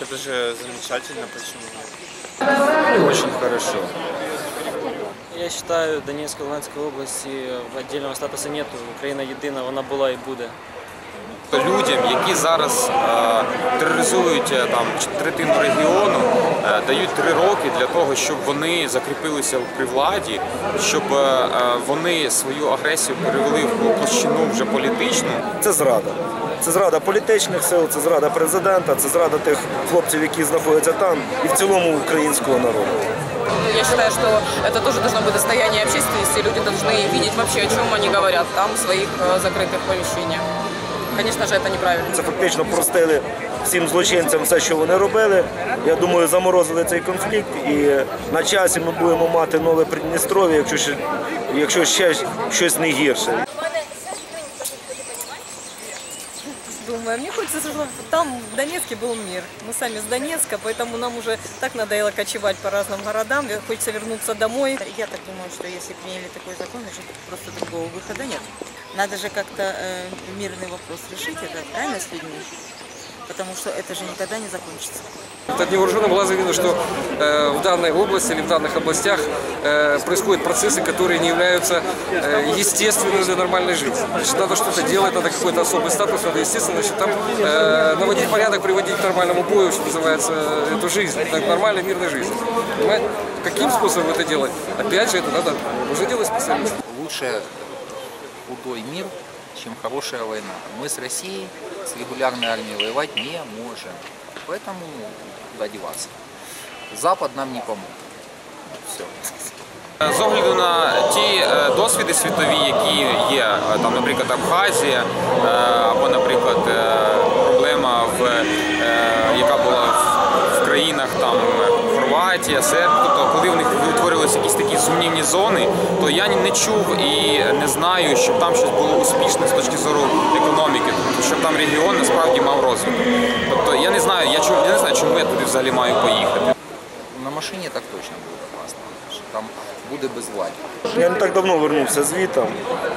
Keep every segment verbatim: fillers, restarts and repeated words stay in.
Это же замечательно, почему нет? Очень хорошо. Я считаю, Донецкой, Луганской области отдельного статусу нет. Україна єдина, вона була і буде. Людям, які зараз е, тероризують е, там третину регіону, е, дають три роки для того, щоб вони закріпилися при владі, щоб е, вони свою агресію перевели в площину вже політичну. Це зрада. Це зрада політичних сил, це зрада президента, це зрада тих хлопців, які знаходяться там, і в цілому українського народу. Я считаю, что это тоже должно быть достояние общественности, люди должны видеть вообще, о чем они говорят там, в своих закрытых помещениях. Конечно же, это неправильно. Це фактично простили всім злочинцям все, що вони робили. Я думаю, заморозили цей конфлікт, і на часі ми будемо мати нове Придністров'я, якщо ще, якщо ще щось не гірше. Думаю, мне хочется, чтобы там в Донецке был мир. Мы сами с Донецка, поэтому нам уже так надоело кочевать по разным городам. Хочется вернуться домой. Я так думаю, что если приняли такой закон, значит просто другого выхода нет. Надо же как-то э, мирный вопрос решить, это правильно, с людьми? Потому что это же никогда не закончится. От невооруженного глаза видно, что э, в данной области или в данных областях э, происходят процессы, которые не являются э, естественными для нормальной жизни. Значит, надо что-то делать, надо какой-то особый статус, надо, естественно, значит, там э, наводить порядок, приводить к нормальному бою, что называется, эту жизнь, к нормальной мирной жизни. Понимаете? Каким способом это делать? Опять же, это надо уже делать специалисты. Лучше худой мир, чем хорошая война. Мы с Россией, с регулярной армией воевать не можем. Поэтому куда деваться. Запад нам не помог. Все. З огляду на ті досвіди світові, які є, там, наприклад, Абхазія, або, наприклад, проблема, в, яка була в країнах там, Хорватія, Сербія, тобто коли в них утворилися якісь такі сумнівні зони, то я не чув і не знаю, щоб там щось було успішне з точки зору економіки, щоб там регіон насправді мав розвиток. Тобто я не знаю, я, чув, я не знаю, чому я туди взагалі маю поїхати. На машині так точно буде опасно. Там буде безвладдя. Я не так давно вернувся звітом.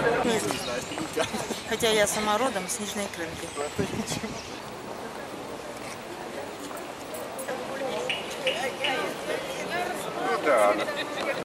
Хотя я сама родом с Нижней Крымки. Да.